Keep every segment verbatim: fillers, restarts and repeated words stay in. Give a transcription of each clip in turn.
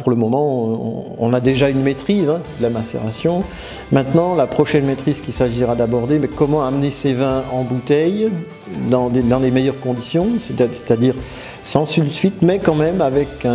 pour le moment, on, on a déjà une maîtrise hein, de la macération. Maintenant, la prochaine maîtrise qu'il s'agira d'aborder, mais comment amener ces vins en bouteille dans des, dans les meilleures conditions, c'est-à-dire sans sulfite, mais quand même avec un,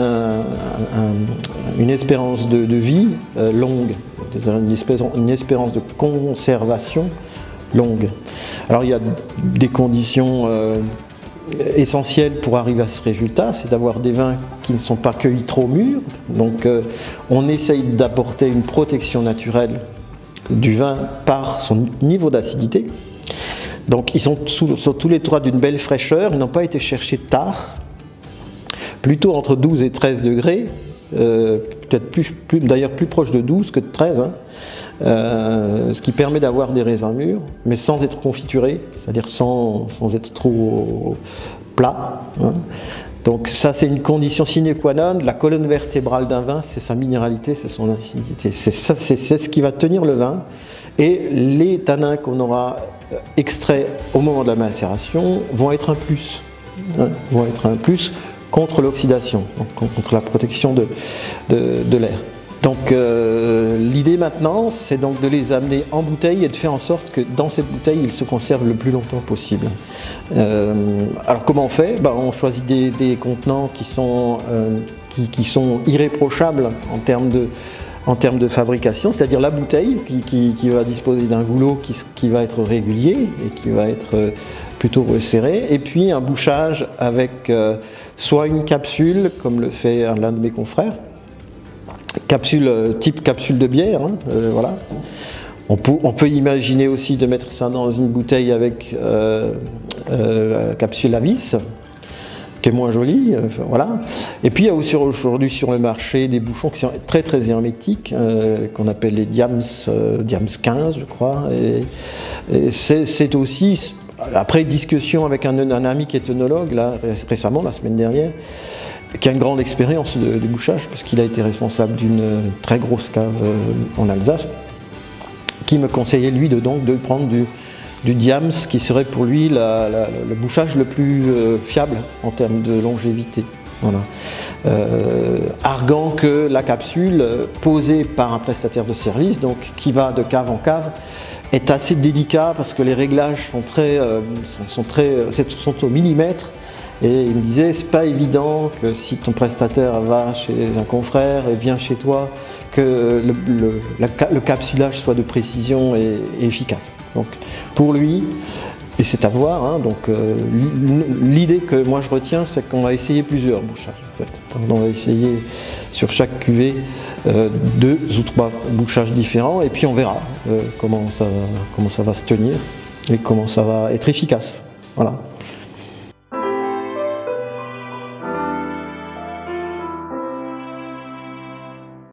un, une espérance de, de vie euh, longue, une espérance, une espérance de conservation longue. Alors il y a des conditions euh, essentielles pour arriver à ce résultat, c'est d'avoir des vins qui ne sont pas cueillis trop mûrs. Donc euh, on essaye d'apporter une protection naturelle du vin par son niveau d'acidité. Donc ils sont, sous, sont tous les trois d'une belle fraîcheur, ils n'ont pas été cherchés tard, plutôt entre douze et treize degrés, euh, peut-être plus, plus, d'ailleurs plus proche de douze que de treize, hein, euh, ce qui permet d'avoir des raisins mûrs, mais sans être confiturés, c'est-à-dire sans, sans être trop plat. Hein. Donc ça c'est une condition sine qua non, la colonne vertébrale d'un vin, c'est sa minéralité, c'est son acidité, c'est ce qui va tenir le vin, et les tanins qu'on aura extraits au moment de la macération vont être un plus, hein, vont être un plus contre l'oxydation, contre la protection de, de, de l'air. Donc euh, l'idée maintenant, c'est donc de les amener en bouteille et de faire en sorte que dans cette bouteille, ils se conservent le plus longtemps possible. Euh, alors comment on fait? Ben, on choisit des, des contenants qui sont, euh, qui, qui sont irréprochables en termes de, en termes de fabrication, c'est-à-dire la bouteille qui, qui, qui va disposer d'un goulot qui, qui va être régulier et qui va être euh, plutôt resserré, et puis un bouchage avec euh, soit une capsule, comme le fait l'un de mes confrères, capsule type capsule de bière, hein, euh, voilà. On peut, on peut imaginer aussi de mettre ça dans une bouteille avec euh, euh, capsule à vis, qui est moins jolie, euh, voilà. Et puis il y a aussi aujourd'hui sur le marché des bouchons qui sont très très hermétiques, euh, qu'on appelle les Diams, euh, Diams quinze, je crois. Et, et c'est aussi, après discussion avec un, un ami qui est œnologue, là, récemment, la semaine dernière, qui a une grande expérience de, de bouchage, puisqu'il a été responsable d'une très grosse cave en Alsace, qui me conseillait lui de, donc, de prendre du, du Diams, qui serait pour lui la, la, le bouchage le plus euh, fiable en termes de longévité. Voilà. Euh, arguant que la capsule posée par un prestataire de service, donc qui va de cave en cave, est assez délicat parce que les réglages sont très, euh, sont, sont très, sont au millimètre. Et il me disait, c'est pas évident que si ton prestataire va chez un confrère et vient chez toi, que le, le, la, le capsulage soit de précision et, et efficace. Donc pour lui, et c'est à voir, hein, donc euh, l'idée que moi je retiens, c'est qu'on va essayer plusieurs bouchages. En fait. Donc, on va essayer sur chaque cuvée euh, deux ou trois bouchages différents, et puis on verra euh, comment ça, comment ça va se tenir et comment ça va être efficace. Voilà.